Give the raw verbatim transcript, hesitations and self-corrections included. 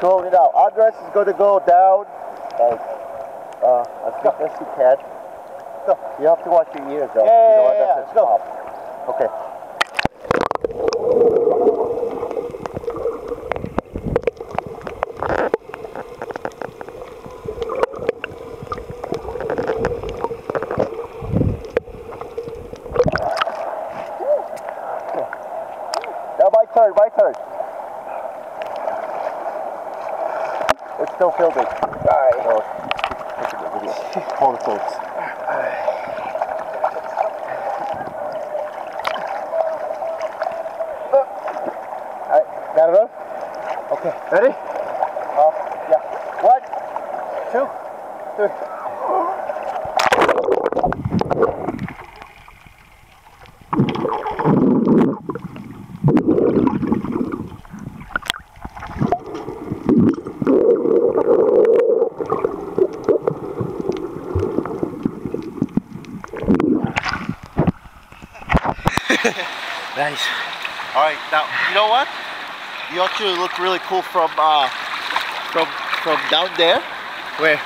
slowly now. Andres is going to go down like uh, as quick as you can. Go. You have to watch your ears though. Yeah, yeah, you know what? yeah, That's yeah. Let's go. Okay. Now my turn, my turn. It's still filming. Alright. So, taking the video. Hold the folks. Alright, got it on? Okay. Ready? Uh, yeah. One, two, three. Nice. Alright, now, you know what? You actually look really cool from, uh, from, from down there. Where?